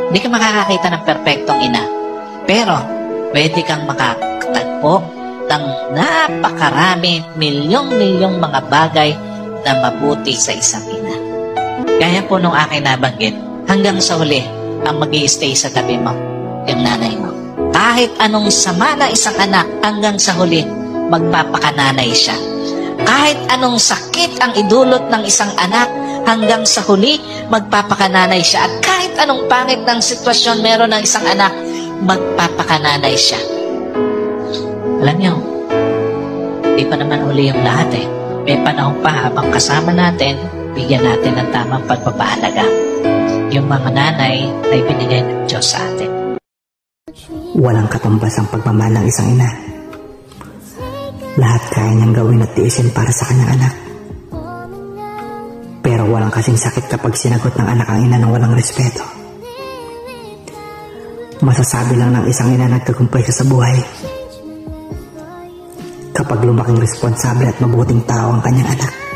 Hindi ka makakakita ng perpektong ina. Pero, pwede kang makatagpo ng napakarami, milyong-milyong mga bagay na mabuti sa isang ina. Gaya po nung aking nabanggit, hanggang sa huli, ang mag-i-stay sa tabi mo, yung nanay mo. Kahit anong sama na isang anak, hanggang sa huli, magpapakananay siya. Kahit anong sakit ang idulot ng isang anak, hanggang sa huli, magpapakananay siya. At kahit anong pangit ng sitwasyon meron ng isang anak, magpapakananay siya. Alam niyo, di pa naman huli yung lahat eh. May panahon pa habang kasama natin, bigyan natin ng tamang pagpapahalaga. Yung mga nanay ay binigay ng Diyos sa atin. Walang katumbas ang pagmamahal ng isang ina. Lahat kaya niyang gawin at tiisin para sa kanyang anak. Pero walang kasing sakit kapag sinagot ng anak ang ina ng walang respeto. Masasabi lang ng isang ina nagtagumpay siya sa buhay kapag lumaking responsable at mabuting tao ang kanyang anak.